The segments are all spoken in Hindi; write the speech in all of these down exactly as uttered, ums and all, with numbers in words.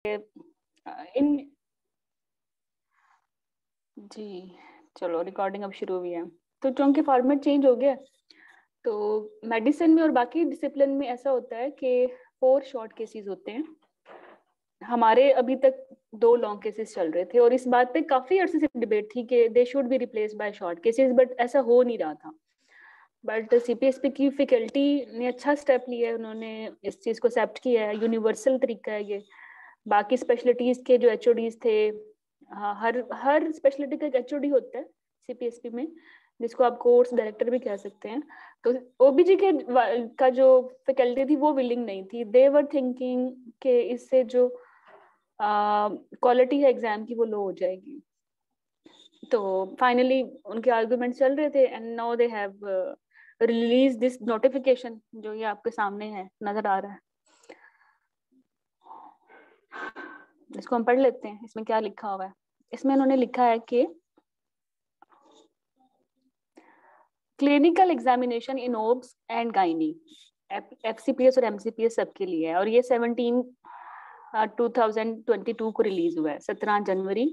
इन जी चलो रिकॉर्डिंग अब शुरू हुई है। तो चूंकि फॉर्मेट चेंज हो गया, तो मेडिसिन में और बाकी डिसिप्लिन में ऐसा होता है कि फोर शॉर्ट केसेस होते हैं। हमारे अभी तक दो लॉन्ग केसेस चल रहे थे और इस बात पे काफी अरसे से डिबेट थी कि they should be replace by short cases, but ऐसा हो नहीं रहा था। बट सीपीएसपी की फैकल्टी ने अच्छा स्टेप लिया है, उन्होंने इस चीज को एक्सेप्ट किया है। यूनिवर्सल तरीका है ये। बाकी स्पेशलिटीज के जो एचओडीज थे, हाँ, हर हर स्पेशलिटी का एक एचओडी होता है सीपीएसपी में, जिसको आप कोर्स डायरेक्टर भी कह सकते हैं। तो ओबीजी के का जो फैकल्टी थी वो विलिंग नहीं थी। दे वर थिंकिंग कि इससे जो क्वालिटी है एग्जाम की वो लो हो जाएगी। तो फाइनली उनके आर्गुमेंट चल रहे थे and now they have release this notification, जो ये आपके सामने है, नजर आ रहा है। इसको हम पढ़ लेते हैं, इसमें क्या लिखा हुआ है। इसमें उन्होंने लिखा है कि clinical examination in obs and gynae, FCPS और एमसीपीएस सबके लिए है, और ये seventeen two thousand twenty two को रिलीज हुआ है, सत्रह जनवरी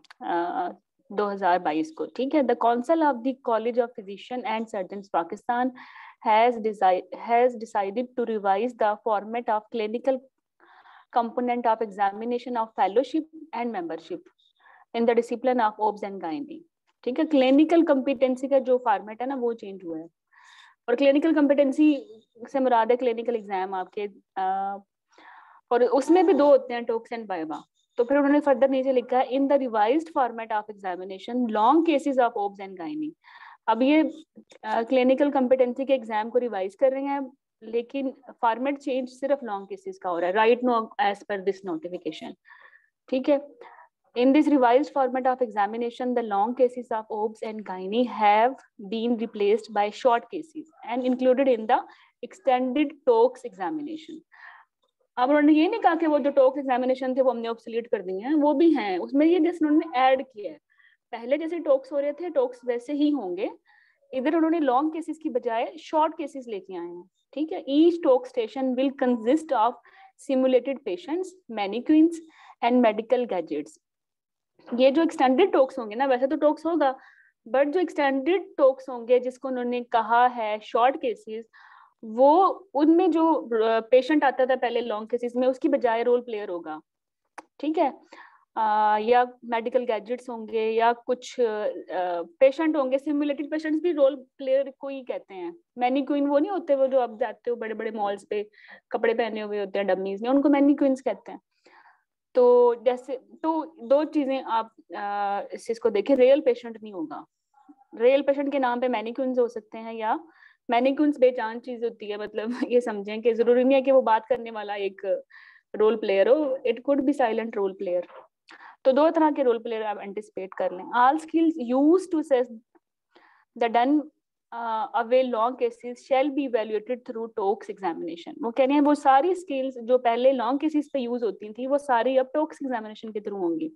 दो हज़ार बाईस को। ठीक है। The council of the college of physician and surgeons Pakistan has decided has decided to revise the format of clinical component of examination of fellowship and membership in the discipline of O B S and gynae। ठीक है। क्लिनिकल कॉम्पिटेंसी का जो फॉर्मेट है ना वो चेंज हुआ है, और क्लिनिकल कॉम्पिटेंसी से मुराद है क्लिनिकल एग्जाम आपके, आ, और उसमें भी दो होते हैं, टॉक्स एंड वाइवा। तो फिर उन्होंने फर्दर नीचे लिखा है in the revised format of examination long cases of O B S and gynae। अब ये क्लिनिकल uh, कॉम्पिटेंसी के एग्जाम को रिवाइज कर रहे हैं, लेकिन फॉर्मेट चेंज सिर्फ लॉन्ग केसेस का हो रहा है, right no as per this notification. ठीक है। In this revised format of examination, the long cases of O B S and gynae have been replaced by short cases and included in the extended talks examination। अब उन्होंने ये नहीं कहा कि वो जो टॉक्स एग्जामिनेशन थे वो हमने ऑब्सोलीट कर दिए हैं, वो भी हैं उसमें, ये जैसे उन्होंने ऐड किया है। पहले जैसे टॉक्स हो रहे थे टॉक्स वैसे ही होंगे, इधर उन्होंने लॉन्ग केसेस की बजाय शॉर्ट केसेस लेके आए हैं। ठीक है। Each TOACS station will consist of simulated patients, mannequins and medical gadgets. ये जो एक्सटेंडेड टॉक्स होंगे ना, वैसे तो टॉक्स होगा, बट जो एक्सटेंडेड टॉक्स होंगे जिसको उन्होंने कहा है शॉर्ट केसेस, वो उनमें जो पेशेंट आता था पहले लॉन्ग केसेस में उसकी बजाय रोल प्लेयर होगा। ठीक है। आ, या मेडिकल गैजेट्स होंगे या कुछ पेशेंट होंगे, सिमुलेटेड पेशेंट्स भी रोल प्लेयर को ही कहते हैं। मैनिक्विन वो नहीं होते, वो जो आप जाते हो बड़े बड़े मॉल्स पे कपड़े पहने हुए होते हैं डमीज में, उनको मैनिक्विन्स कहते हैं। तो जैसे तो दो चीजें आप आ, इस चीज को देखें, रियल पेशेंट नहीं होगा। रियल पेशेंट के नाम पे मैनिक्विन्स हो सकते हैं, या मैनिक्विन्स बेजान चीज होती है, मतलब ये समझें कि जरूरी नहीं है कि वो बात करने वाला एक रोल प्लेयर हो, it could be silent role player. तो दो तरह के रोल प्लेयर आप एंटिसिपेट कर लें। All skills used to assess the done away long cases shall be evaluated through TOACS examination. वो कह रहे हैं वो सारी स्किल्स जो पहले लॉन्ग केसेस पे यूज होती थी वो सारी अब टॉक्स एग्जामिनेशन के थ्रू होंगी।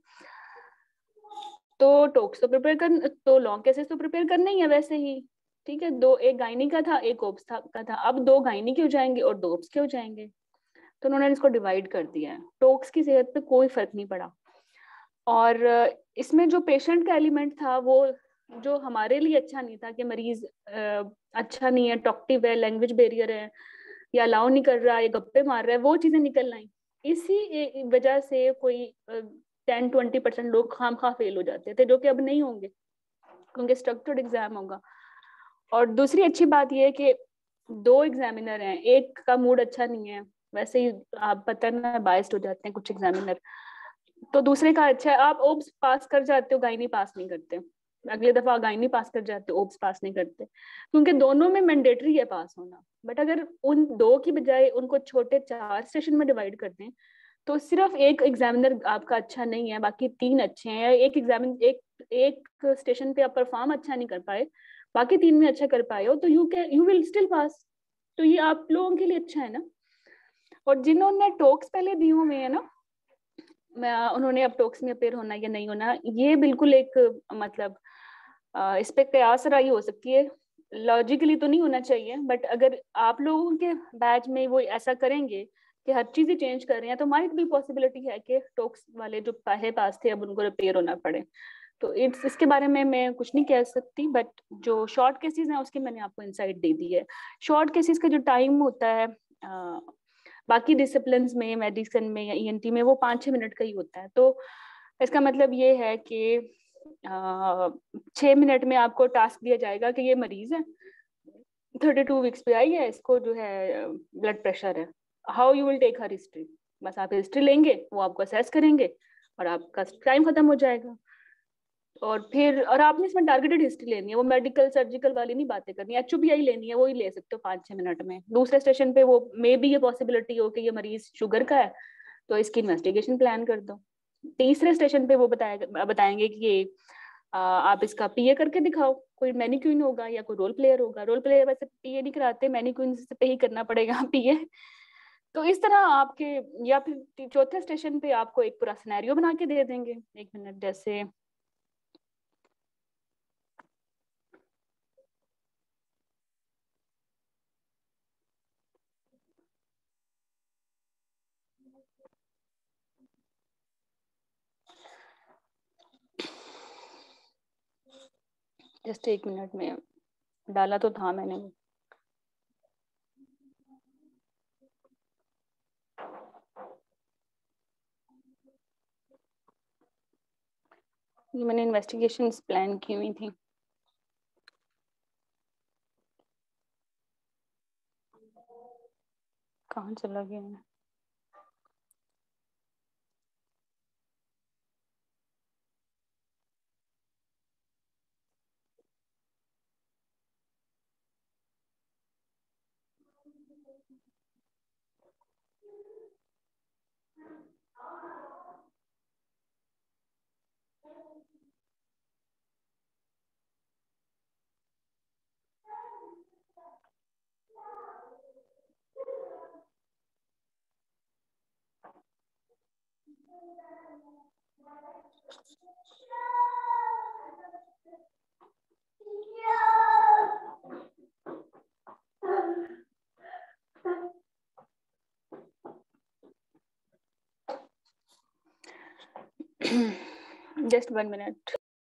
तो टॉक्स तो प्रिपेयर कर, तो लॉन्ग केसेस तो प्रिपेयर करना ही है वैसे ही। ठीक है। दो, एक गायनी का था एक ओब्स का था, अब दो गायनी के हो जाएंगे और दो ओब्स के हो जाएंगे। तो उन्होंने इसको डिवाइड कर दिया है। टॉक्स की सेहत पे कोई फर्क नहीं पड़ा। और इसमें जो पेशेंट का एलिमेंट था वो जो हमारे लिए अच्छा नहीं था कि मरीज अच्छा नहीं है, टॉक्टिव है, लैंग्वेज बैरियर है, या अलाउ नहीं कर रहा है, गप्पे मार रहा है, वो चीजें निकल आई। इसी वजह से कोई टेन ट्वेंटी परसेंट लोग खाम खा फेल हो जाते थे, जो कि अब नहीं होंगे क्योंकि स्ट्रक्चर्ड एग्जाम होगा। और दूसरी अच्छी बात यह है कि दो एग्जामिनर हैं, एक का मूड अच्छा नहीं है, वैसे ही आप पता ना बायस्ड हो जाते हैं कुछ एग्जामिनर, तो दूसरे का अच्छा है। आप ओब्स पास कर जाते हो, गायनी पास नहीं करते, अगली दफा गायनी पास कर जाते हो, ओब्स पास नहीं करते, क्योंकि दोनों में मैंडेटरी है पास होना। बट अगर उन दो की बजाय उनको छोटे चार सेशन में डिवाइड कर दें तो सिर्फ एक एग्जामिनर आपका अच्छा नहीं है, बाकी तीन अच्छे हैं। एक एग्जामिन एक एक स्टेशन पे आप परफॉर्म अच्छा नहीं कर पाए, बाकी तीन में अच्छा कर पाए हो, तो you can you will still pass. तो ये आप लोगों के लिए अच्छा है ना। और जिन्होंने टॉक्स पहले दिए हुए हैं ना, उन्होंने अब टॉक्स में अपेयर होना या नहीं होना, ये बिल्कुल एक मतलब इस पे कयास राई हो सकती है, लॉजिकली तो नहीं होना चाहिए, बट अगर आप लोगों के बैच में वो ऐसा करेंगे कि हर चीज ही चेंज कर रहे हैं, तो माइट भी पॉसिबिलिटी है कि टॉक्स वाले जो पहले पास थे अब उनको रिपेयर होना पड़े। तो इट्स इसके बारे में मैं कुछ नहीं कह सकती, बट जो शॉर्ट केसेस हैं उसकी मैंने आपको इंसाइट दे दी है। शॉर्ट केसेस का जो टाइम होता है आ, बाकी डिसिप्लिन में, मेडिसिन में या ईएनटी में वो पाँच छः मिनट का ही होता है। तो इसका मतलब ये है कि छः मिनट में आपको टास्क दिया जाएगा कि ये मरीज है, थर्टी टू वीक्स पे आई है, इसको जो है ब्लड प्रेशर है, how you will take her history. बस आप हिस्ट्री लेंगे, वो आपको असेस करेंगे और आपका टाइम खत्म हो जाएगा। और फिर और आपने इसमें टारगेटेड हिस्ट्री लेनी है, वो मेडिकल सर्जिकल वाली नहीं बातें करनी, एच ओ बी आई लेनी है, वो ही ले सकते हो पाँच छः मिनट में। दूसरे स्टेशन पे वो मे भी ये पॉसिबिलिटी हो कि ये मरीज शुगर का है तो इसकी इन्वेस्टिगेशन प्लान कर दो। तीसरे स्टेशन पे वो बताएगा बताएंगे कि ये आ, आप इसका पीए करके दिखाओ, कोई मैनिक्विन होगा या कोई रोल प्लेयर होगा। रोल प्लेयर वैसे पीए नहीं कराते, मैनिक्विन से पे ही करना पड़ेगा पीए। तो इस तरह आपके, या फिर चौथे स्टेशन पे आपको एक पूरा सिनेरियो बना के दे देंगे। एक मिनट, जैसे जस्ट एक मिनट में डाला तो था मैंने। ये मैंने इन्वेस्टिगेशंस प्लान की हुई थी। कहाँ चला गया है? Just one minute.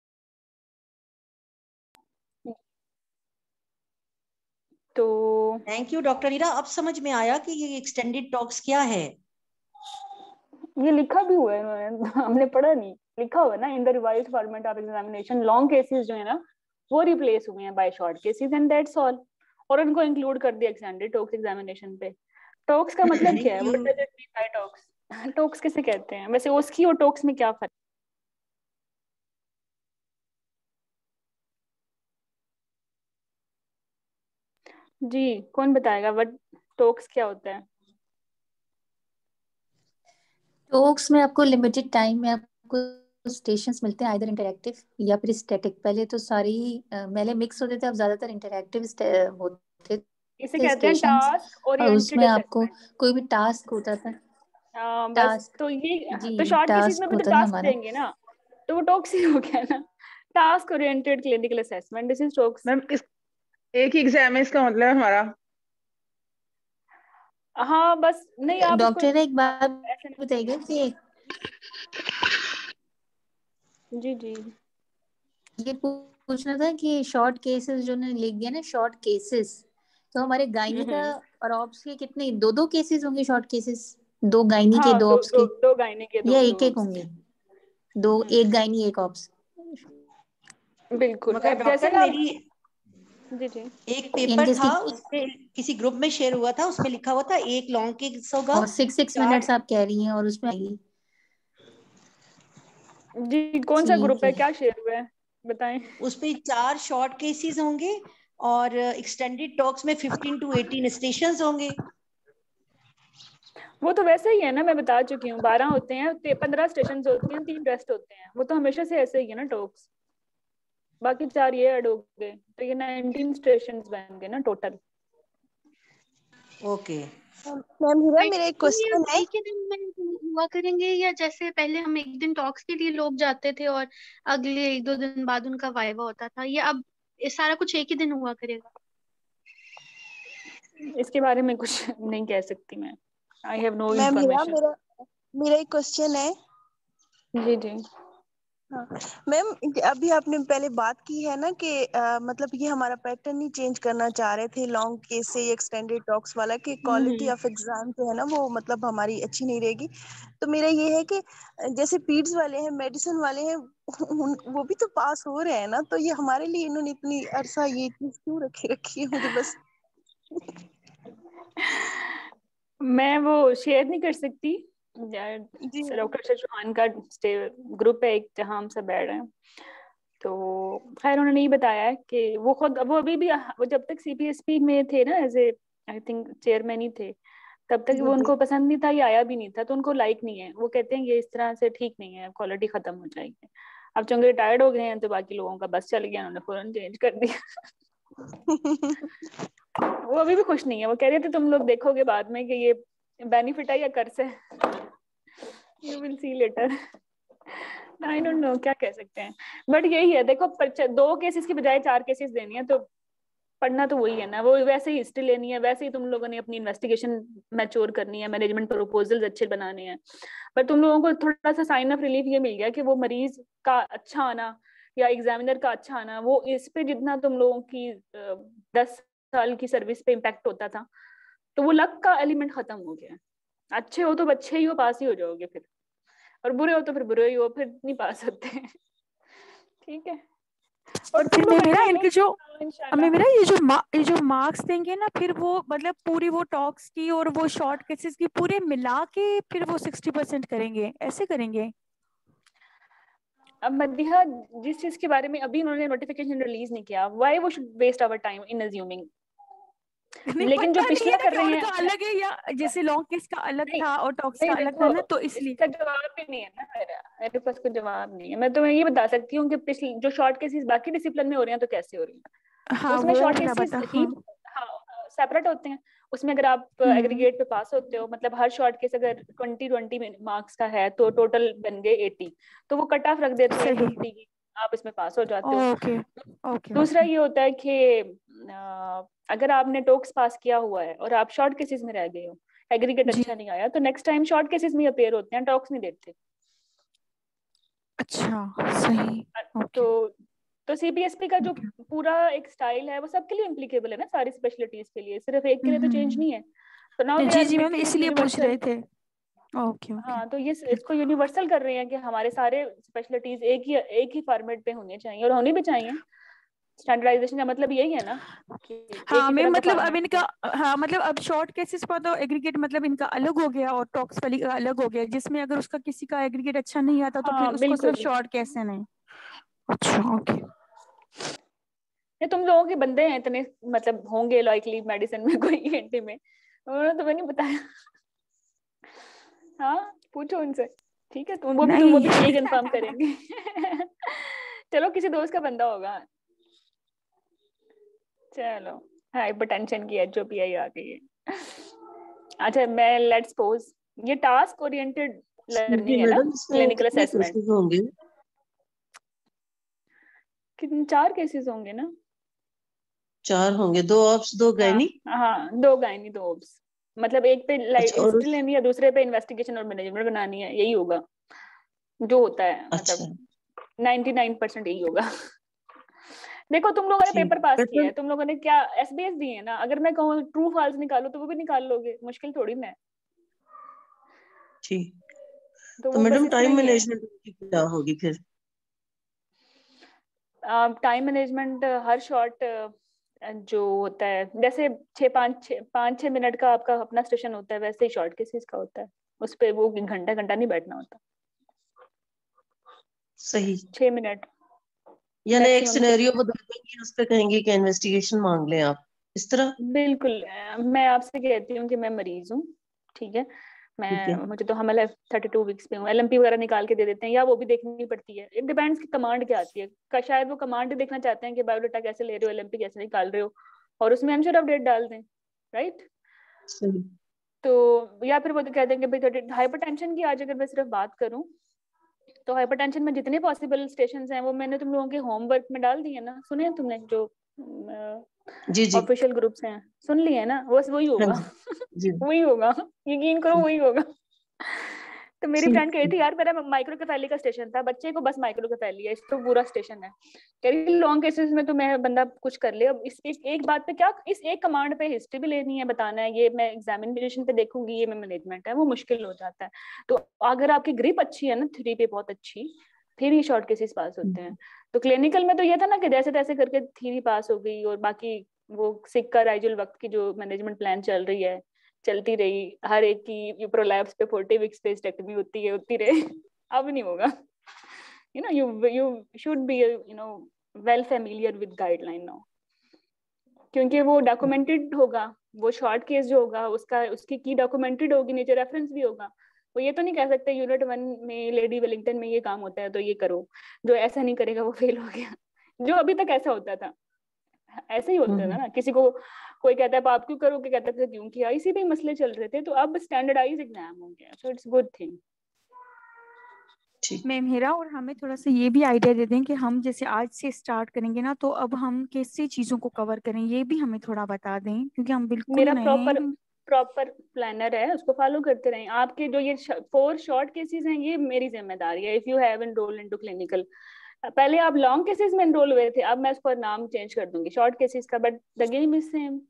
तो थैंक यू डॉक्टर हीरा, अब समझ में आया कि ये एक्सटेंडेड टॉक्स क्या है। ये लिखा भी हुआ है इन्होंने, हमने पढ़ा नहीं, लिखा हुआ है ना, in the revised format of examination long cases जो है ना वो रिप्लेस हुए हैं by short cases and that's all. और उनको इंक्लूड कर दिया एक्सटेंडेड टॉक्स एग्जामिनेशन पे। टॉक्स का मतलब क्या है? Thank you. What does it mean by TOACS? TOACS किसे कहते हैं वैसे? ओस्की और टॉक्स में क्या फर्क? जी, कौन बताएगा व्हाट टॉक्स क्या होता है? टॉक्स में आपको लिमिटेड टाइम में आपको स्टेशंस मिलते हैं, आइदर इंटरैक्टिव या फिर स्टैटिक। पहले तो सारी पहले मिक्स होते थे, अब ज्यादातर इंटरैक्टिव होते इसे थे कहते हैं स्टेशंस। टास्क और ओरिएंटेड उसमें आपको असेसमेंट। कोई भी टास्क होता था। आ, बस टास्क, तो ये जी तो शॉर्ट केसेस में टास्क भी तो होता था टास्क हमारा। देंगे ना, तो वो टॉक्स ही हो गया ना। Task oriented clinical assessment, this is TOACS. Ma'am इस एक ही एग्जाम है इसका मतलब हमारा। हाँ बस नहीं, आप इसको डॉक्टर एक आ, बात ऐसे ना बताइएगा समझो। कि जी जी। ये पूछना था कि शॉर्ट केसेस जो ने लिख दिया ना, शॉर्ट केसेस, तो हमारे गायनी का हम्म। और ऑप्स के कितने, दो दो केसेस होंगे शॉर्ट केसेस? दो गायनी के, हाँ, दो दो ऑप्स दो के, दो गायने के, या दो एक दो एक ऑप्स के। होंगे? दो, हम्म, एक गायनी एक ऑप्स। बिल्कुल। मगर अब जैसे डॉक्टर ना, मेरी जी जी। एक इन पेपर केस की, था, उसपे किसी ग्रुप में शेयर हुआ था, उसमें लिखा हुआ था एक लॉन्ग केस होगा, और सिक्स सिक्स चार। मिनट्स आप कह रही हैं और उसमें आएगी। जी, कौन सा ठीक ग्रुप है, है। क्या शेयर हुआ है बताएं? उसपे चार शॉर्ट केसेस होंगे और एक्सटेंडेड टॉक्स में फिफ्टीन टू एटीन स्टेशंस होंगे। वो तो वैसे ही है ना, मैं बता चुकी हूँ, बारह होते हैं, पंद्रह स्टेशन होती हैं, तीन रेस्ट होते हैं, वो तो हमेशा से ऐसे ही है ना टॉक्स। बाकी चार ये ऐड हो गए तो ये नाइनटीन स्टेशन बन गए ना टोटल। ओके। मैम हीरा, मेरा एक तो ये क्वेश्चन है। एक ही दिन में हुआ करेंगे, या जैसे पहले हम एक दिन टॉक्स के लिए लोग जाते थे और अगले एक दो दिन बाद उनका वाइवा होता था, ये अब ये सारा कुछ एक ही दिन हुआ करेगा? इसके बारे में कुछ नहीं कह सकती मैं। I have no ma'am Hira, information. मेरा मेरा एक क्वेश्चन है। जी जी। हाँ मैम, अभी आपने पहले बात की है ना कि अ, मतलब ये हमारा पैटर्न ही चेंज करना चाह रहे थे लॉन्ग केस से एक्सटेंडेड टॉक्स वाला, कि क्वालिटी ऑफ एग्जाम जो है ना वो मतलब हमारी अच्छी नहीं रहेगी। तो मेरा ये है कि जैसे पीड्स वाले हैं, मेडिसिन वाले हैं, उन, वो भी तो पास हो रहे हैं ना, तो ये हमारे लिए इन्होंने इतनी अरसा ये चीज क्यों रखी रखी है, मुझे बस मैं वो शेयर नहीं कर सकती। जी मैम। डॉक्टर चौहान का ग्रुप है एक जहाँ हम सब बैठ रहे हैं, तो खैर उन्होंने ये बताया है कि वो खुद वो अभी भी वो जब तक सीपीएसपी में थे ना as a I think chairman ही थे, तब तक जी वो जी। उनको पसंद नहीं था, ये आया भी नहीं था, तो उनको लाइक नहीं है। वो कहते हैं ये इस तरह से ठीक नहीं है, क्वालिटी खत्म हो जाएगी। अब चूंकि रिटायर्ड हो गए हैं तो बाकी लोगों का बस चल गया, उन्होंने फौरन चेंज कर दिया। वो अभी भी खुश नहीं है, वो कह रहे थे तुम लोग देखोगे बाद में कि ये बेनिफिट है या कर्ज है, you will see later. I don't know क्या कह सकते हैं, बट यही है देखो, दो केसेस की बजाय चार केसेस देनी है तो पढ़ना तो वही है ना, वो वैसे ही हिस्ट्री लेनी है, वैसे ही तुम लोगों ने अपनी इन्वेस्टिगेशन मैच्योर करनी है, मैनेजमेंट प्रपोजल्स अच्छे बनाने हैं। पर तुम लोगों को थोड़ा सा साइन ऑफ रिलीफ ये मिल गया कि वो मरीज का अच्छा आना या एग्जामिनर का अच्छा आना, वो इस पे जितना तुम लोगों की दस साल की सर्विस पे इम्पैक्ट होता था, तो वो लक का एलिमेंट खत्म हो गया। अच्छे हो तो अच्छे ही हो, पास ही हो जाओगे फिर, और बुरे हो तो फिर बुरे ही हो, फिर नहीं पास होते। ठीक है, और फिर तुम मैं लोग मेरा अच्छा इनके लो जो हमें इंशाल्लाह। मेरा ये जो मा, ये जो मार्क्स देंगे ना, फिर वो मतलब पूरी वो टॉक्स की और वो शॉर्ट केसेस की पूरे मिला के फिर वो सिक्सटी परसेंट करेंगे, ऐसे करेंगे? अब मदिहा जिस चीज के बारे में अभी उन्होंने नोटिफिकेशन रिलीज नहीं किया, व्हाई वो should waste our time in assuming. नहीं लेकिन जो पता नहीं है पिछला ना कर कि रहे उनका हैं, अलग है, या जैसे लॉन्ग केस का अलग नहीं था और टॉक्स नहीं का अलग था देखो, ना, तो इसलिए। इसका जवाब भी नहीं है ना मेरा, मेरे पास कोई जवाब नहीं है। मैं तुम्हें ये बता सकती हूँ कि पिछले जो शॉर्ट केसेस बाकी डिसिप्लिन में हो रहे हैं तो कैसे हो रही हैं, हाँ उसमें वो शॉर्ट वाला केसेस बता, ही हाँ। सेपरेट होते हैं। उसमें अगर आप हम्म। एग्रीगेट पे पास होते हो, मतलब हर शॉर्ट केस अगर ट्वेंटी ट्वेंटी मार्क्स का है तो टोटल बन गए एटी, तो वो कट ऑफ रख देते हैं सही। फिफ्टी की, आप इसमें पास हो जाते हो। ओके ओके दूसरा ओके। ये होता है कि अ, अगर आपने टोक्स पास किया हुआ है और आप शॉर्ट केसेस में रह गए हो, एग्रीगेट जी। अच्छा नहीं आया, तो नेक्स्ट टाइम शॉर्ट केसेस में अपेयर होते हैं, टॉक्स नहीं देते। अच्छा सही। तो ओके तो सीपीएसपी का जो ओके। पूरा एक स्टाइल है वो सबके लिए इम्प्लीकेबल है ना, सारी स्पेशलिटीज के लिए, सिर्फ एक के लिए तो चेंज हम्म। नहीं है। तो now they G R G ma'am, making it इसलिए पूछ रहे यूनिवर्सल। थे। ओके ओके हाँ, तो ये ओके। इसको यूनिवर्सल कर रहे हैं कि हमारे सारे स्पेशलिटीज एक ही एक ही फॉर्मेट पे होने चाहिए, और होनी भी चाहिए। स्टैंडर्डाइजेशन का मतलब यही है ना कि एक हाँ ही मैम, तरह का मतलब अब फॉर्मेट इनका, हो। हाँ मतलब अब शॉर्ट केसेस पर तो एग्रीगेट मतलब इनका अलग हो गया और टॉक्स वाली का अलग हो गया, जिसमें अगर उसका किसी का एग्रीगेट अच्छा नहीं आता तो फिर हाँ उसको सिर्फ बिल्कुल। शॉर्ट कैसे नहीं। अच्छा ओके। ये तुम लोगों के बंदे हैं इतने, मतलब होंगे लाइकली मेडिसिन में कोई एंटी में, उन्होंने तुम्हें नहीं बताया। हाँ पूछो उनसे, ठीक है, तुम वो भी तुम वो नहीं। भी यही कंफर्म करेंगे। चलो किसी दोस्त का बंदा होगा। चलो, हाइपरटेंशन की एच ओ पी आई आ गई है। अच्छा, मैं लेट्स सपोज ये टास्क ओरिएंटेड जी लर्निंग है ना, मैडम, इसमें क्लिनिकल कितने असेसमेंट। केसेस होंगे? कितने, चार केसेस होंगे ना? चार होंगे, दो ऑप्स दो हाँ गायनी। हाँ, दो गायनी दो ओब्स, मतलब एक पे अच्छा, और हिस्ट्री उस, लेनी है, दूसरे पे इन्वेस्टिगेशन और मैनेजमेंट बनानी है, यही होगा जो होता है, अच्छा मतलब नाइंटी नाइन परसेंट यही होगा। देखो तुम लोगों ने ठीक पेपर पास किया मैडम। है, तुम लोगों ने क्या एसबीएस दिए है ना, अगर मैं कहूँ ट्रू फॉल्स निकालो तो वो भी निकाल लोगे, मुश्किल थोड़ी ना है। ठीक, तो तो वो बस मैडम इतना टाइम ही है। मैनेजमेंट की क्या होगी फिर? टाइम मैनेजमेंट हर शॉर्ट जो होता है, जैसे छः पाँच छः पाँच छः मिनट का आपका अपना सेशन होता है, वैसे ही शॉर्ट केसेस का होता है, उस पर वो घंटा घंटा नहीं बैठना होता, सही, छः मिनट यानी एक मैक्सिमम छः सिनेरियो मिनट बता देंगे, उस पे कहेंगे कि इन्वेस्टिगेशन मांग लें आप, इस तरह? बिल्कुल। अ, मैं आपसे कहती हूँ कि मैं मरीज हूँ, ठीक है, ठीक है। मैं मुझे तो हमला थर्टी टू वीक्स पे हूँ, एलएमपी वगैरह निकाल के दे देते हैं, या वो भी देखनी पड़ती है, इट डिपेंड्स कि कमांड क्या आती है का, शायद वो कमांड देखना चाहते हैं कि बायोडाटा कैसे ले रहे हो, एलएमपी कैसे निकाल रहे हो, और उसमें आंसर अपडेट डाल दें, राइट। सही। तो या फिर वो तो कह देंगे भाई हाइपरटेंशन की आज अगर मैं सिर्फ बात करूं, तो हाइपरटेंशन में जितने पॉसिबल स्टेशंस हैं वो मैंने तुम लोगों के होमवर्क में डाल दिए ना, सुने हैं तुमने जो जी जी ऑफिशियल ग्रुप्स हैं, सुन लिए ना, बस वही हाँ होगा जी जी वही होगा, यकीन करो वही होगा। तो मेरी ठीक फ्रेंड कह रही थी यार मेरा माइक्रोकेफेली का स्टेशन था, बच्चे को बस माइक्रोकेफेली है, इसको पूरा स्टेशन है। कह रही लॉन्ग केसेस में तो मैं बंदा कुछ कर ले, अब इस एक, एक बात पे क्या, इस एक कमांड पे हिस्ट्री भी लेनी है, बताना है, ये मैं एग्जामिनेशन पे देखूंगी, ये मैं मैनेजमेंट है, वो मुश्किल हो जाता है। तो अगर आपकी ग्रिप अच्छी है ना थ्री पे बहुत अच्छी, फिर ही शॉर्ट केसेस पास होते हैं। तो क्लिनिकल में तो ये था ना कि जैसे तैसे करके थ्री पास हो गई, और बाकी वो सिक्का राइजुल वक्त की जो मैनेजमेंट प्लान चल रही है चलती रही, हर एक की प्रोलैप्स पे फोर्टी वीक्स पे स्टेक्टमी होती है होती रहे अब नहीं होगा। You know you you should be you know well familiar with guideline now, क्योंकि वो डॉक्यूमेंटेड होगा, वो शॉर्ट केस जो होगा उसका उसकी की डॉक्यूमेंटेड होगी, नीचे रेफरेंस भी होगा। वो ये तो नहीं कह सकते यूनिट वन में लेडी वेलिंगटन में ये काम होता है तो ये करो, जो ऐसा नहीं करेगा वो फेल हो गया। जो अभी तक ऐसा होता था ऐसे ही होता था ना, किसी को कोई कहता है आप क्यों करोगे, कहता था क्यों किया, इसी पे मसले चल रहे थे। तो अब स्टैंडर्डाइज एग्जाम हो गया, so it's good thing. Ma'am Hira, और हमें थोड़ा सा ये भी आइडिया दे दें कि हम जैसे आज से स्टार्ट करेंगे ना, तो अब हम कैसे चीजों को कवर करें, ये भी हमें थोड़ा बता दें, क्योंकि हम बिल्कुल मेरा नए प्रॉपर हैं। प्रॉपर प्लानर है, उसको फॉलो करते रहें। आपके जो ये फोर शॉर्ट केसेस हैं ये मेरी जिम्मेदारी है। If you have enrolled into clinical, पहले आप लॉन्ग केसेस में एनरोल हुए थे, अब मैं उसका नाम चेंज कर दूंगी शॉर्ट केसेस का, but the game is same.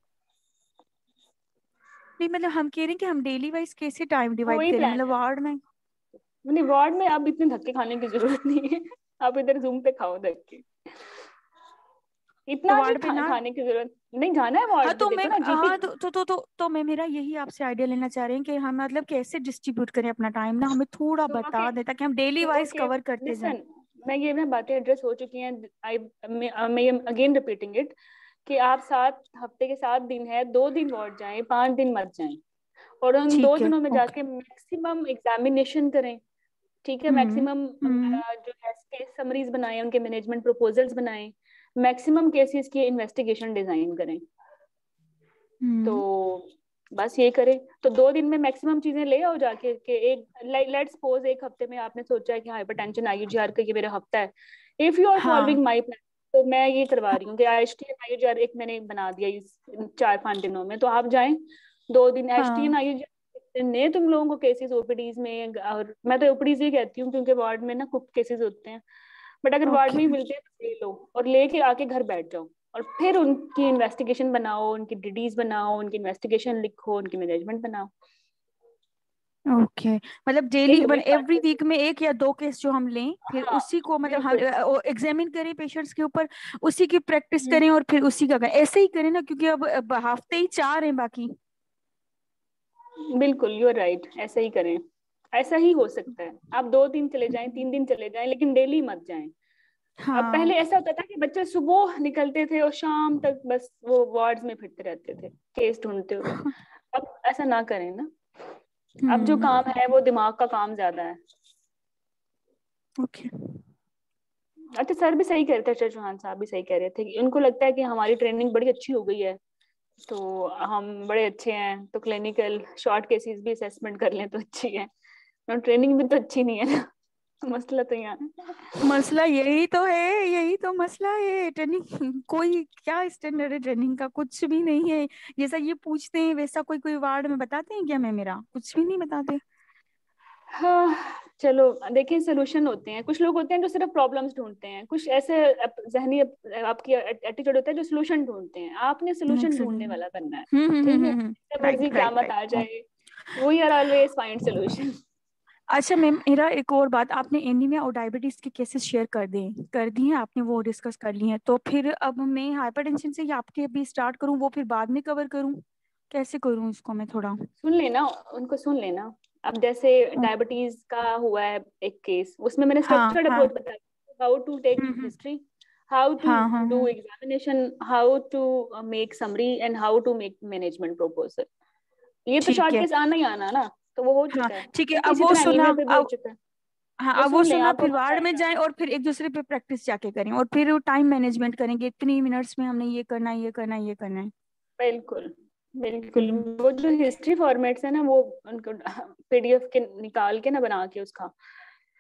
नहीं मतलब हम कह रहे हैं कि हम डेली वाइज कैसे टाइम डिवाइड वही करें, प्लान मतलब है, वार्ड में। नहीं वार्ड में अब इतने धक्के खाने की जरूरत नहीं है, आप इधर जूम पे खाओ धक्के, इतना तो नहीं वार्ड पे खा, ना, खाने की जरूरत नहीं, जाना है हाँ वार्ड पे, तो देखो मैम, ना जीपी। हाँ तो तो तो तो, तो मैं मेरा यही आपसे आइडिया लेना चाह रहे हैं कि हम मतलब कैसे डिस्ट्रीब्यूट करें अपना टाइम ना, हमें थोड़ा सुबह के बता दें ताकि हम डेली सुबह वाइज के कवर करते जाएं। लिसन, मैं ये ना बातें एड्रेस हो चुकी हैं, आई मैं अगेन रिपीटिंग इट, कि आप सात हफ्ते के सात दिन है, दो दिन वार्ड जाएं, पांच दिन मत जाएं, और उन दो ठीक है, दिनों में ओके। जाके मैक्सिमम एग्जामिनेशन करें। ठीक है, हम्म मैक्सिमम हम्म जो केस समरीज बनाएं, उनके मैनेजमेंट प्रपोजल्स बनाएं, मैक्सिमम केसेस की इन्वेस्टिगेशन डिजाइन करें। तो हम्म बस ये करें तो दो दिन में मैक्सिमम चीजें ले आओ जाके, कि एक लेट्स सपोज एक हफ्ते में आपने सोचा है कि हाइपरटेंशन आईयूजीआर का ये मेरा हफ्ता है, इफ यू आर हाँ फॉलोइंग माय प्लान, तो मैं ये करवा रही हूँ कि आईएसटी आईयूजीआर एक मैंने बना दिया इस चार पांच दिनों में, तो आप जाएं दो दिन एचटी हाँ आईयूजीआर ने तुम लोगों को केसेस ओपीडीज में, और मैं तो ओपीडीज ही कहती हूँ क्योंकि वार्ड में ना कुछ केसेस होते हैं, बट अगर वार्ड में ओके ही मिलते हैं तो ले लो और लेके आके घर बैठ जाओ, और फिर उनकी इन्वेस्टिगेशन बनाओ, उनकी डीडीज बनाओ, उनकी इन्वेस्टिगेशन लिखो, उनकी मैनेजमेंट बनाओ। ओके, मतलब डेली एक वीक एवरी वीक में एक या दो केस जो हम लें, फिर हाँ उसी को मतलब हम बिल्कुल एग्जामिन करें पेशेंट्स के ऊपर, उसी की प्रैक्टिस हम्म, करें और फिर उसी का करें, ऐसे ही करें ना, क्योंकि अब, अब हफ्ते ही चार हैं बाकी। बिल्कुल यू आर राइट, ऐसा ही करें, ऐसा ही हो सकता है। आप दो दिन चले जाएं, तीन दिन चले जाएं, लेकिन डेली मत जाएं। अब हाँ पहले ऐसा होता था कि बच्चे सुबह निकलते थे और शाम तक बस वो वार्ड्स में फिरते रहते थे केस ढूंढते हुए, अब ऐसा ना करें ना। अब जो हम्म काम है वो दिमाग का काम ज्यादा है। ओके। अच्छा सर भी सही कह रहे थे, अच्छा चौहान साहब भी सही कह रहे थे कि उनको लगता है कि हमारी ट्रेनिंग बड़ी अच्छी हो गई है तो हम बड़े अच्छे हैं, तो क्लिनिकल शॉर्ट केसेस भी असेसमेंट कर लें तो अच्छी है, और ट्रेनिंग भी तो अच्छी नहीं है ना मसला तो यहाँ है। मसला यही तो है, यही तो मसला है, ट्रेनिंग कोई क्या स्टैंडर्ड है, ट्रेनिंग का कुछ भी नहीं है। जैसा ये पूछते हैं वैसा कोई कोई वार्ड में बताते हैं क्या? मैं मेरा कुछ भी नहीं बताते। हाँ चलो देखिए, सोल्यूशन होते हैं, कुछ लोग होते हैं जो सिर्फ प्रॉब्लम्स ढूंढते हैं, कुछ ऐसे अप- जहनी अप- आपकी एटीट्यूड होता है जो सोल्यूशन ढूंढते हैं। आपने सोल्यूशन ढूंढने एक्सीलेंट। वाला बनना है, हम्म हम्म ठीक हम्म है, हम्म जब राइट मर्जी राइट क्यामत राइट। आ जाए, we are always find solution. अच्छा मैम, मेरा एक और बात, आपने एनीमिया और डायबिटीज के केसेस शेयर कर दिए कर दिए हैं आपने, वो डिस्कस कर लिए हैं, तो फिर अब मैं हाइपरटेंशन से ही आपके अभी स्टार्ट करूं, वो फिर बाद में कवर करूं, कैसे करूं इसको मैं थोड़ा? सुन लेना, उनको सुन लेना। अब जैसे डायबिटीज का हुआ है एक केस, उसमें मैंने हाँ स्ट्रक्चर्ड हाँ अप्रोच बताया, how to take hmm hmm history, how to हाँ हाँ डू हाँ examination, how to make summary and how to make management proposal. ये तो ठीक शॉर्ट है। केस आना ही आना ना, तो वो हो हाँ चुका है। ठीक है, ठीक है, अब इसी वो तरह सुना, एनीमिया पे भी हो अब चुका है। हाँ वो अब वो सुन लें, सुना, आपको फिर मजा वार्ड में आएगा। जाएं और फिर एक दूसरे पे प्रैक्टिस जाके करें, और फिर टाइम मैनेजमेंट करेंगे, इतनी मिनट्स में हमने ये करना है, ये करना है, ये करना है। बिल्कुल बिल्कुल, हम्म वो जो हिस्ट्री फॉर्मेट्स है ना, वो उनको पीडीएफ के निकाल के ना बना के उसका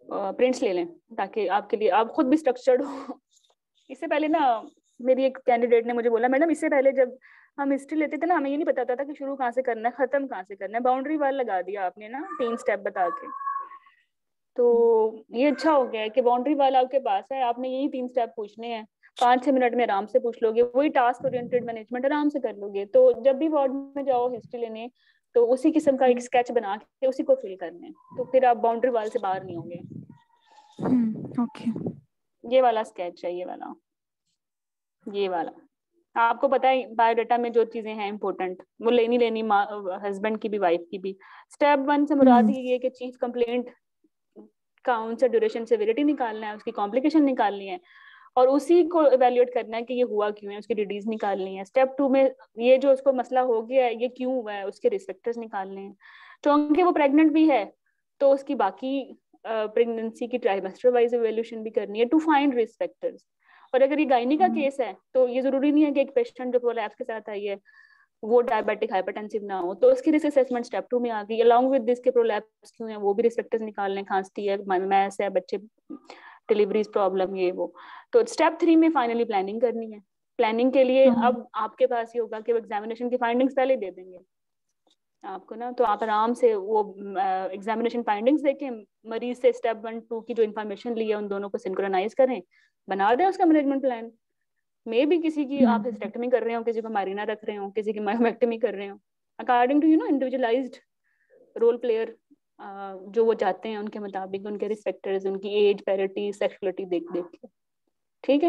प्रिंट्स ले लें ताकि आपके लिए आप खुद भी स्ट्रक्चर्ड हो। इससे पहले ना मेरी एक कैंडिडेट ने मुझे बोला, मैडम इससे पहले जब हम हिस्ट्री लेते थे ना, हमें ये नहीं पता था कि शुरू कहाँ से करना है, खत्म कहाँ से करना है, बाउंड्री वाल लगा दिया आपने ना तीन स्टेप बता के। तो ये अच्छा हो गया है कि बाउंड्री वाल आपके पास है, आपने यही तीन स्टेप पूछने हैं, पाँच छह मिनट में आराम से पूछ लोगे, वही टास्क ओरिएंटेड मैनेजमेंट आराम से कर लोगे। तो जब भी वार्ड में जाओ हिस्ट्री लेने, तो उसी किस्म का एक स्केच बना के उसी को फिल करना है, तो फिर आप बाउंड्री वाल से बाहर नहीं होंगे। ओके, ये वाला स्केच है, ये वाला ये वाला आपको पता है बायोडाटा में जो चीजें हैं इंपॉर्टेंट वो लेनी लेनी हस्बैंड की भी वाइफ की भी। स्टेप वन से मुराद ये है कि चीफ कंप्लेंट काउंट से ड्यूरेशन सेवेरिटी निकालना है, उसकी कॉम्प्लिकेशन निकालनी है और उसी को इवेल्युएट करना है कि ये हुआ क्यों है, उसकी डिडीज निकालनी है। स्टेप टू में ये जो उसको मसला हो गया है ये क्यों हुआ है, उसके रिस्क फैक्टर्स निकालने हैं। क्योंकि वो प्रेग्नेंट भी है तो उसकी बाकी प्रेगनेंसी की ट्राइमेस्टर वाइज इवेल्यूशन भी करनी है टू फाइंड रिस्क फैक्टर्स। और अगर ये गायनी का केस है तो ये जरूरी नहीं है कि एक पेशेंट जो प्रोलैप्स के साथ आई है वो डायबिटिक हाइपरटेंसिव ना हो, तो उसकी रिस्क असेसमेंट स्टेप टू में आ गई। अलॉन्ग विद दिस के प्रोलैप्स क्यों है वो भी रिस्क फैक्टर्स निकालने, खांसती है, मैस है, बच्चे डिलीवरीज प्रॉब्लम, ये वो। तो स्टेप थ्री में फाइनली प्लानिंग करनी है। प्लानिंग के लिए अब आपके पास ये होगा कि वो एग्जामिनेशन की फाइंडिंग्स पहले दे देंगे आपको ना, तो आप आराम से वो एग्जामिनेशन फाइंडिंग्स देखें, मरीज से स्टेप वन टू की जो इन्फॉर्मेशन ली है उन दोनों को सिंक्रोनाइज करें, बना दें उसका मैनेजमेंट प्लान। मे भी किसी की आप हिस्टेक्टमी कर रहे हो, किसी को माइरीना रख रहे हो, किसी की मायोमेक्टमी कर रहे हो, according to you know individualised role player जो वो चाहते हैं उनके मुताबिक, उनके रिस्क फैक्टर्स, उनकी एज, पैरिटी, सेक्सुअलिटी देख देख के। ठीक है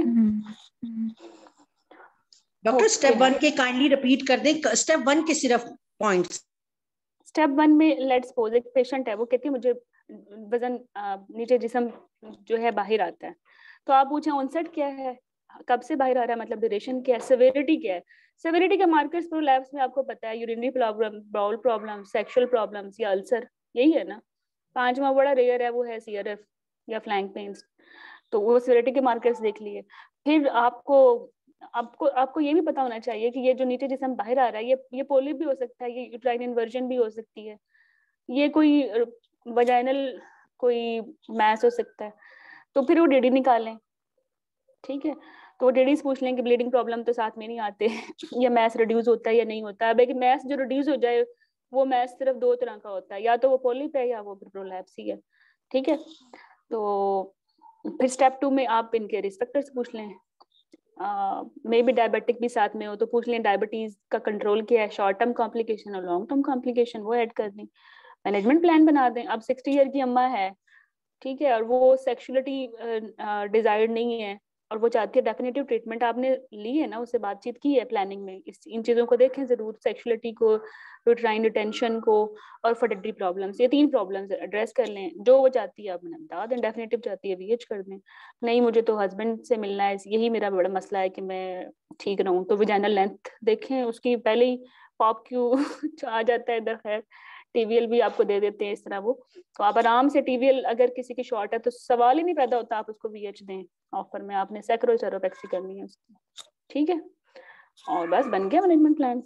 डॉक्टर, स्टेप वन के काइंडली रिपीट कर दें, स्टेप वन के सिर्फ पॉइंट्स। स्टेप वन में लेट्स सपोज एक पेशेंट है, वो कहती है मुझे वजन नीचे जिस्म जो है बाहर आता है, तो आप पूछें ऑनसेट क्या है, कब से बाहर आ रहा है, मतलब ड्यूरेशन क्या है, सेवेरिटी क्या है। सेवेरिटी के मार्कर्स प्रोलैप्स में आपको पता है urinary problem, bowel problem, sexual problems या अल्सर, यही है ना। पांचवा बड़ा रेयर है वो है सीआरएफ या फ्लैंक पेन्स, तो वो सेवेरिटी के मार्कर्स देख लिए। फिर आपको आपको आपको ये भी पता होना चाहिए कि ये जो नीचे जिस्म बाहर आ रहा है ये ये पोलिप भी हो सकता है, ये यूट्राइन इन्वर्जन भी हो सकती है, ये कोई वजाइनल कोई मैस हो सकता है, तो फिर वो डेडी निकालें। ठीक है, तो वो डेडीज पूछ लें कि ब्लीडिंग प्रॉब्लम तो साथ में नहीं आते या मैस रिड्यूस होता है या नहीं होता है। अब एक मैस जो रिड्यूस हो जाए वो मैस सिर्फ दो तरह का होता है, या तो वो पोलिप है या वो प्रोलैप्स ही है। ठीक है, तो फिर स्टेप टू में आप इनके रिस्क फैक्टर्स पूछ लें, मे बी डायबिटिक भी साथ में हो तो पूछ लें डायबिटीज का कंट्रोल क्या है, शॉर्ट टर्म कॉम्प्लिकेशन और लॉन्ग टर्म कॉम्प्लिकेशन वो ऐड कर दें। मैनेजमेंट प्लान बना दें। अब सिक्सटी ईयर की अम्मा है, ठीक है, और वो सेक्सुअलिटी डिजायर्ड नहीं है और वो चाहती है डेफिनेटिव ट्रीटमेंट, आपने ली है ना, उससे बातचीत की है प्लानिंग में, इस इन चीज़ों को देखें ज़रूर, सेक्सुअलिटी को, यूट्राइन रिटेंशन को और फर्टिलिटी प्रॉब्लम्स, ये तीन प्रॉब्लम्स एड्रेस कर लें। जो वो चाहती है आप बता दें, डेफिनेटिव चाहती है वीएच कर दें, नहीं मुझे तो हस्बैंड से मिलना है, यही मेरा बड़ा मसला है कि मैं ठीक रहूँ, तो विजाइनल लेंथ देखें उसकी, पहले ही पॉप क्यू आ जाता है इधर, खैर टीवीएल भी आपको दे देते हैं इस तरह वो, तो आप आराम से टीवीएल अगर किसी की शॉर्ट है तो सवाल ही नहीं पैदा होता आप उसको वीएच दें ऑफर में, आपने सैक्रो सेरोपेक्सी करनी है उसकी। ठीक है, और बस बन गया management plan.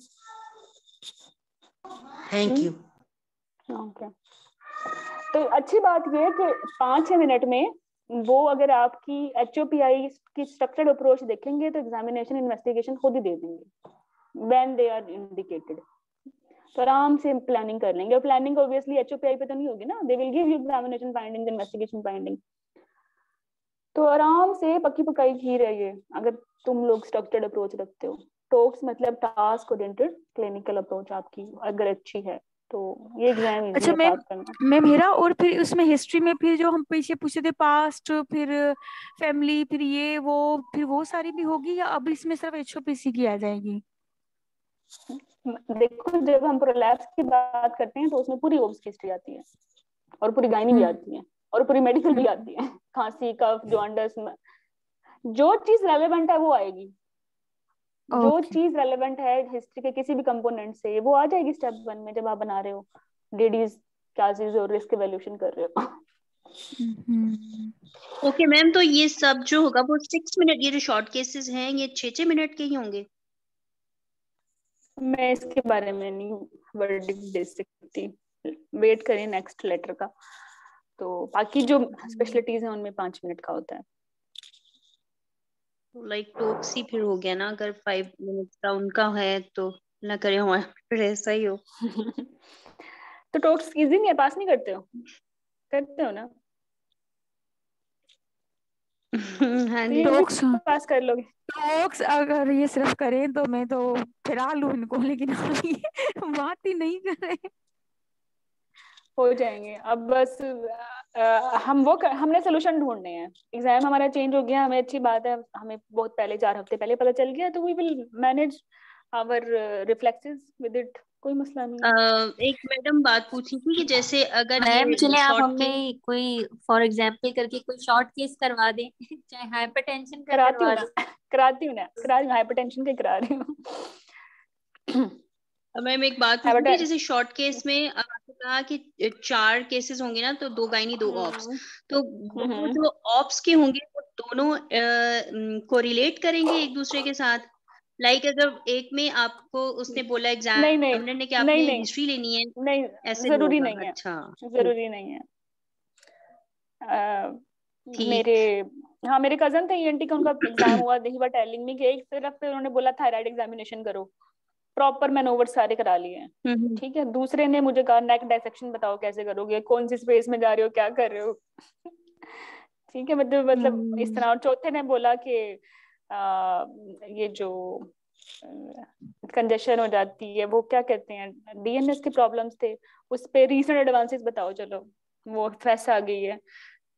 Thank you. Okay, तो अच्छी बात ये है कि पाँच छह मिनट में वो अगर आपकी एचओपीआई की स्ट्रक्चर्ड अप्रोच देखेंगे तो एग्जामिनेशन इन्वेस्टिगेशन खुद ही दे देंगे व्हेन दे आर इंडिकेटेड, तो आराम से प्लानिंग कर लेंगे। और प्लानिंग ऑब्वियसली एचओपीआई पे तो नहीं होगी ना, they will give you examination findings, investigation finding, तो आराम से पक्की पकाई खीर है ये अगर तुम लोग स्ट्रक्चर्ड अप्रोच रखते हो। टॉक्स मतलब टास्क ओरिएंटेड क्लिनिकल अप्रोच आपकी अगर अच्छी है तो ये एग्जाम इजी अच्छा है मैम, पास करना। मैम हेरा, और फिर उसमें हिस्ट्री में फिर जो हम पीछे पूछे थे पास्ट, फिर फैमिली, फिर ये वो, फिर वो सारी भी होगी या अब इसमें सिर्फ एचओपीसी की आ जाएगी? देखो जब हम प्रोलैप्स की बात करते हैं तो उसमें पूरी ओब्स की हिस्ट्री आती है और पूरी गायनी भी आती है और पूरी मेडिकल भी आती है, खांसी, कफ, जॉन्डिस, जो चीज रेलेवेंट है वो आएगी, जो Okay. चीज रेलेवेंट है हिस्ट्री के किसी भी कंपोनेंट से वो आ जाएगी स्टेप वन में जब आप बना रहे हो डीडीज क्या चीज और रिस्क इवैल्यूएशन कर रहे हो। ओके मैम, तो ये सब जो होगा वो सिक्स मिनट, ये जो शॉर्ट केसेस हैं ये छह छह मिनट के ही होंगे? मैं इसके बारे में नहीं वर्डिक्ट दे सकती, वेट करें नेक्स्ट लेटर का। तो बाकी जो स्पेशलिटीज हैं उनमें पांच मिनट का होता है। लाइक टॉक्स ही फिर हो गया ना, अगर फाइव मिनट्स का उनका है तो ना करे हमारा फिर ऐसा ही हो। तो टॉक्स इजी नहीं है, पास नहीं करते हो? करते हो ना? हाँ तो जी। ये भी टॉक्स पास कर लोगे। टॉक्स अगर ये सिर्फ करें तो मैं तो फिरा लूं इनको, लेकिन हम ये बात ही नहीं कर रहे। हो जाएंगे अब बस। अ, अ, हम वो कर, हमने सोल्यूशन ढूंढने हैं। एग्जाम हमारा चेंज हो गया, हमें अच्छी बात है, हमें बहुत पहले चार हफ्ते पहले पता चल गया, तो we will manage our reflexes with it, कोई मसला नहीं है। अ, एक मैडम बात पूछी थी कि जैसे अगर मैम ये चले आप शॉर्ट के हमें कोई फॉर एग्जांपल करके कोई शॉर्ट केस करवा दें, चाहे हाइपरटेंशन का कराती करवा हूँ ना, कराती हूँ ना, करा रही हूँ, हाइपरटेंशन का करा रही हूँ। मैम एक बात पूछी थी, जैसे शॉर्ट केस में आपने कहा कि चार केसेस होंगे ना, तो दो गायनी दो ऑप्स, तो वो जो ऑप्स के होंगे वो दोनों कोरिलेट करेंगे एक दूसरे के साथ? लाइक like, अगर एक में आपको उसने बोला नहीं नहीं एग्जामिनर ने कि नहीं आपने नहीं हिस्ट्री लेनी है, नहीं, ऐसे जरूरी होगा? नहीं है, अच्छा, जरूरी नहीं है। अ, ठीक। मेरे हाँ मेरे कजन थे ईएनटी का, उनका एग्जाम हुआ, ही वर टेलिंग मी कि एक तरफ पे उन्होंने बोला थायराइड एग्जामिनेशन करो, प्रॉपर मैनोवर सारे करा लिए हैं, ठीक है। दूसरे ने मुझे कहा नेक डायसेक्शन बताओ कैसे करोगे, कौन सी स्पेस में जा रहे हो, क्या कर रहे हो। ठीक है, मतलब मतलब इस तरह। और चौथे ने बोला कि आ, ये जो कंजेशन हो जाती है, वो क्या कहते हैं, डीएनएस के प्रॉब्लम्स थे, उस पे रीसेंट एडवांसेस बताओ, चलो वो फैस आ गई है।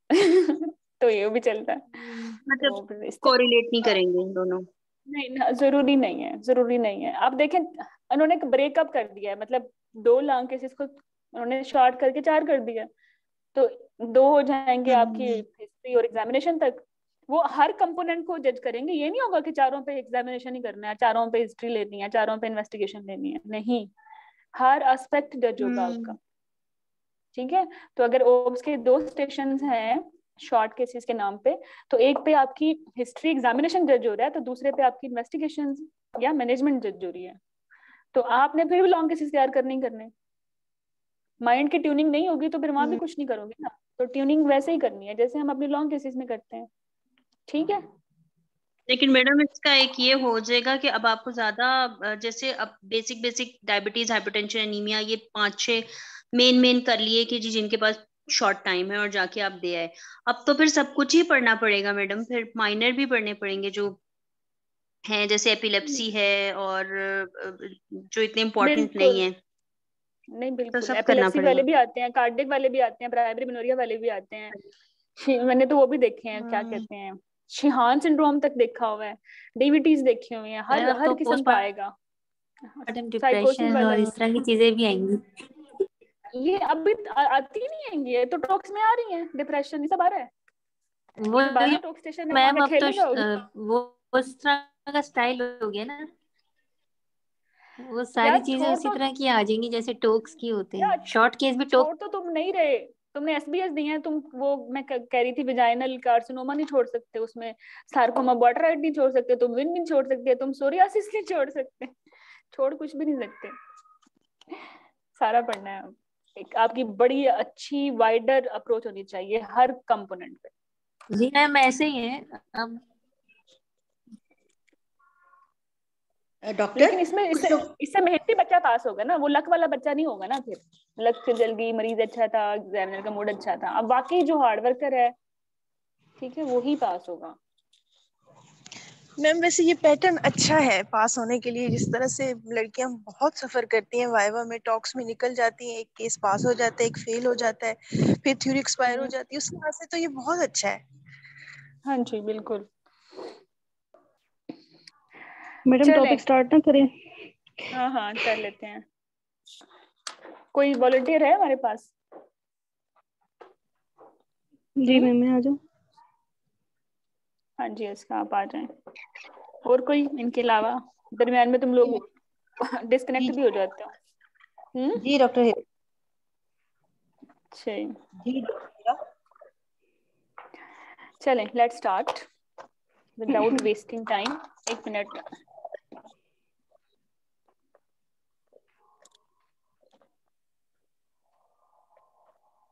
तो ये भी चलता है। मतलब तो इस कोरिलेट नहीं करेंगे इन दोनों? नहीं ना, जरूरी नहीं है, जरूरी नहीं है। आप देखें उन्होंने ब्रेकअप कर दिया है, मतलब दो लॉन्ग केसेस को उन्होंने शॉर्ट करके चार कर दिया, तो दो हो जाएंगे आपकी हिस्ट्री और एग्जामिनेशन तक। वो हर कंपोनेंट को जज करेंगे, ये नहीं होगा कि चारों पे एग्जामिनेशन ही करना है, चारों पे हिस्ट्री लेनी है, चारों पे इन्वेस्टिगेशन लेनी है, नहीं, हर एस्पेक्ट जज होगा आपका, ठीक है। तो अगर ओब्स के दो स्टेशन हैं शॉर्ट केसेस के नाम पे, तो एक पे आपकी हिस्ट्री एग्जामिनेशन जज हो रहा है, तो दूसरे पे आपकी इन्वेस्टिगेशन या मैनेजमेंट जज हो रही है। तो आपने फिर भी लॉन्ग केसेस तैयार करने ही करने, माइंड की ट्यूनिंग नहीं होगी तो फिर वहां भी कुछ नहीं करोगे ना। तो ट्यूनिंग वैसे ही करनी है जैसे हम अपनी लॉन्ग केसेस में करते हैं, ठीक है। लेकिन मैडम इसका एक ये हो जाएगा कि अब आपको ज्यादा, जैसे अब basic basic diabetes, hypertension, anaemia, ये पांच छह मेन मेन कर लिए कि जी जिनके पास शॉर्ट टाइम है और जाके आप दे आए। अब तो फिर सब कुछ ही पढ़ना पड़ेगा मैडम, फिर माइनर भी पढ़ने पड़ेंगे जो हैं, जैसे एपिलेप्सी है और जो इतने इम्पोर्टेंट नहीं है। नहीं तो बिल्कुल, सब करना एपिलेप्सी वाले पड़ेगा। भी आते हैं, कार्डिक वाले भी आते हैं, प्राइमरी मेनोरिया वाले भी आते हैं। मैंने तो वो भी देखे हैं, क्या कहते हैं, शिहान सिंड्रोम तक देखा हुआ है, डीवीटीज देखी हुई है, हर अब हर तो किस्म का आएगा, डिप्रेशन वाला और इस तरह की चीजें भी आएंगी। ये अभी आ, आती नहीं आएंगी, ये तो टॉक्स में आ रही है, डिप्रेशन ये सब आ रहा है। वो इन बारह टॉक स्टेशन में मैम कौन अब तो खेलेगा? अ, वो उस तरह का स्टाइल हो गया ना, वो सारी यार चीजें छोड़ उसी तो, तरह की आ जाएंगी जैसे टोक्स की होते यार हैं। शॉर्ट केस भी टोक छोड़ तो तुम नहीं रहे, तुमने एसबीएस दी है, तुम वो मैं क- कह रही थी विजाइनल कार्सिनोमा नहीं छोड़ सकते, उसमें सार्कोमा बॉटराइट नहीं छोड़ सकते, तुम विन नहीं छोड़ सकते, तुम सोरियासिस नहीं छोड़ सकते, छोड़ कुछ भी नहीं सकते, सारा पढ़ना है। एक आपकी बड़ी अच्छी वाइडर अप्रोच होनी चाहिए हर कंपोनेंट पे। जी मैम ऐसे ही है अब। डॉक्टर लेकिन इसमें इससे इससे मेहनती बच्चा पास होगा ना, वो लक वाला बच्चा नहीं होगा ना, फिर लक से जल गई, मरीज अच्छा था, एग्जामिनर का मूड अच्छा था। अब बाकी जो हार्ड वर्कर है, ठीक है, वो ही पास होगा। मैम वैसे ये पैटर्न अच्छा है पास होने के लिए, जिस तरह से लड़कियां बहुत सफर करती हैं, वाइवा में टॉक्स में निकल जाती हैं, एक केस पास हो जाता है, एक फेल हो जाता है, फिर थ्योरी एक्सपायर हो जाती है, उस लिहाज से तो ये बहुत अच्छा है। हाँ जी बिल्कुल। मैडम टॉपिक स्टार्ट ना करें? हाँ हाँ कर लेते हैं। कोई वॉलंटियर है हमारे पास? जी मैम मैं आ जाऊँ? हाँ जी इसका आप आ जाएं। और कोई इनके अलावा? दरमियान में तुम लोग डिस्कनेक्ट भी हो जाते हो। हम्म जी डॉक्टर। जी चलें, let's start without wasting time. एक मिनट